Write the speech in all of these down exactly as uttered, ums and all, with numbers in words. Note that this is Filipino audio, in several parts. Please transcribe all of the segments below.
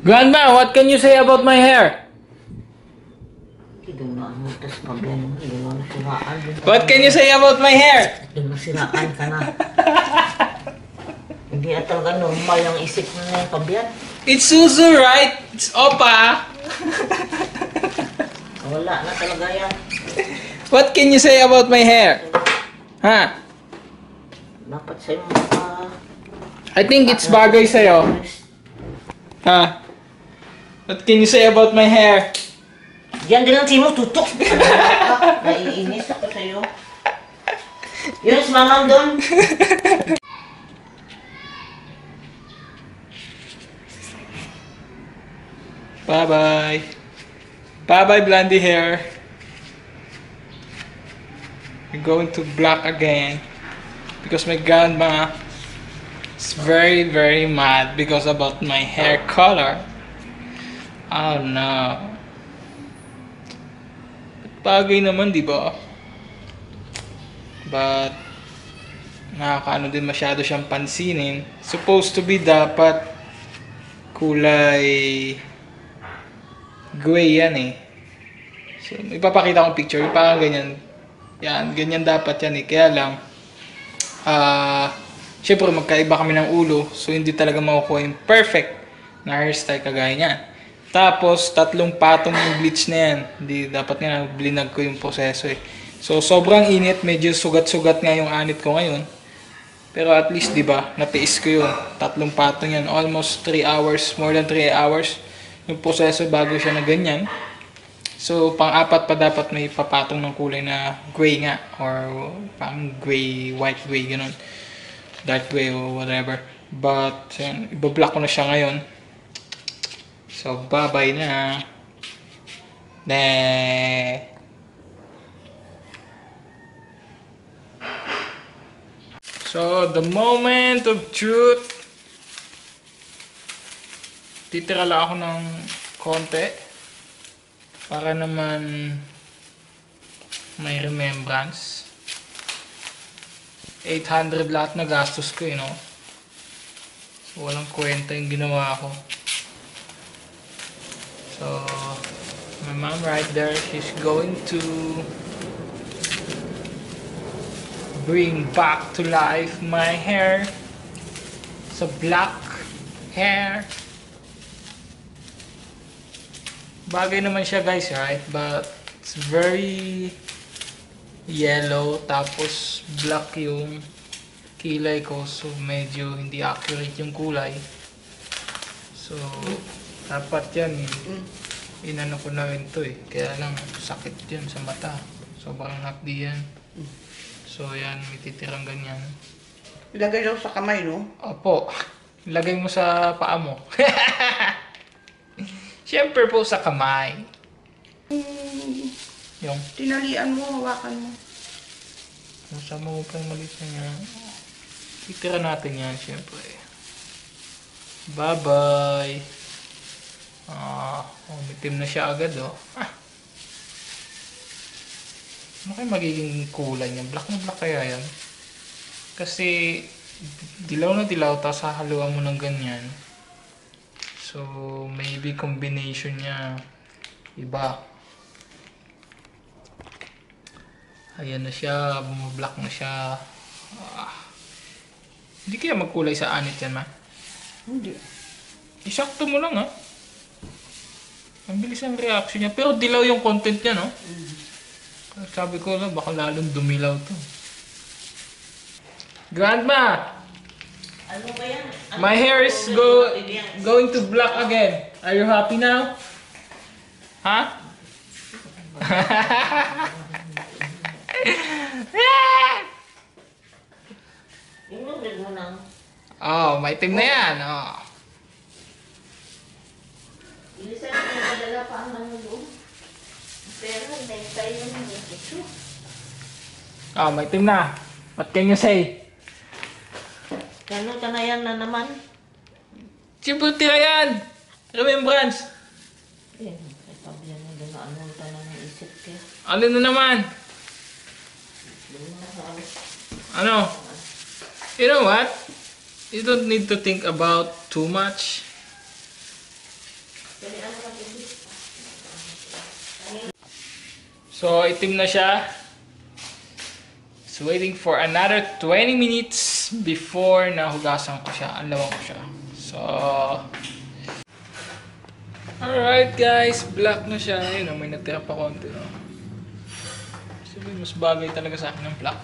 Grandma, what can you say about my hair? What can you say about my hair? Masiraan ka na. Hindi na talaga normal yung isip mo na yung pabiyan. It's Suzu, right? It's Opa. Wala na talaga yan. What can you say about my hair? Ha? Dapat sa'yo maka... I think it's bagay sa'yo. Ha? What can you say about my hair? Diyan din ang simo, tutok! Naiinis ako sa'yo. Yun, si mamang doon. Bye-bye. Bye-bye, blondie hair. We're going to black again. Because my grandma is very, very mad because about my hair color. Oh no. Bagay naman, di ba? But nakakaano din masyado siyang pansinin. Supposed to be dapat kulay gray yan eh. So, ipapakita kong picture. Parang ganyan. Yan, ganyan dapat yan eh. Kaya lang, ah, uh, syempre magkaiba kami ng ulo. So, hindi talaga makukuha yung perfect na hairstyle kagaya niyan. Tapos, tatlong patong yung bleach na yan. Hindi, dapat nga blinag ko yung proseso eh. So, sobrang init. Medyo sugat-sugat nga yung anit ko ngayon. Pero at least, di ba, natiis ko yun. Tatlong patong yan. Almost three hours, more than three hours yung proseso bago siya na ganyan. So, pang-apat pa dapat may papatong ng kulay na gray nga. Or pang gray, white gray, gano'n. Dark gray or whatever. But, yan, ibablock ko na siya ngayon. So, bye-bye na. Ne. So, the moment of truth. Titira lang ako ng konti. Para naman may remembrance. eight hundred lahat na gastos ko, you know. So, walang kwenta yung ginawa ko. So, my mom right there, she's going to bring back to life my hair. It's a black hair. Bagay naman siya guys, right? But it's very yellow, tapos black yung kilay ko. So, medyo hindi accurate yung kulay. So, dapat yan, inano ko na rin to eh. Kaya lang, sakit yun sa mata. Sobrang hapdi yan. So yan, may titirang ganyan. Ilagay daw sa kamay, no? Opo. Ilagay mo sa paa mo. Siyempre po sa kamay. Hmm, Yung? tinalian mo, hawakan mo. Masama mo pa yung maliit na yan. Titira natin yan, siyempre. Bye-bye. Ah, uh, umitim na siya agad, oh. Ah. Ano kayo magiging kulay niya? Black na black kaya yan? Kasi, dilaw na dilaw, tapos hahaluan mo ng ganyan. So, maybe combination niya iba. Ayan na siya, bumablock na siya. Ah. Hindi kaya magkulay sa anit yan, ma? Hindi. Isakto mo lang, ha? Ang bilis ang reaction niya. Pero dilaw yung content niya, no? Mm. Sabi ko lang, baka lalong dumilaw to. Grandma! Ano ba yan? Ano My hair is go going to black again. Are you happy now? Ha? Yung nunod mo na. Oh, may team na yan. Oh. Ilisan na yung padala pa ang nanonood. Pero hindi tayo yung ito. Oh, may team na. What can you say? Gano'n ka na yan na naman? Siyempre tira yan. Remembrance. Eh, sabihan mo doon na ano ka na naisip ka. Ano na naman? Doon na sa alis. Ano? You know what? You don't need to think about too much. So, itim na siya. So, waiting for another twenty minutes before nahugasan ko siya. Anlawang ko siya. So, alright guys, black na siya. Ayun, may natira pa konti. No? Sabi, mas bagay talaga sa akin ng black.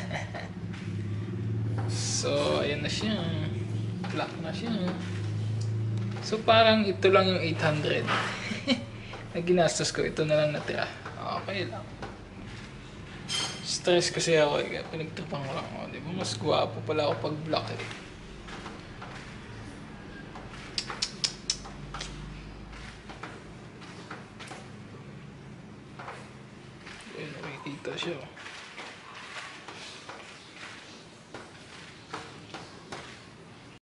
So, ayan na siya. Black na siya. So, parang ito lang yung eight hundred. Na ginastos ko, ito na lang natira. Okay lang. Stress kasi ako eh, kaya pinagtripan ko lang ako. Di ba? Mas guwapo pala ako pag black eh. Ayun, nakikita siya.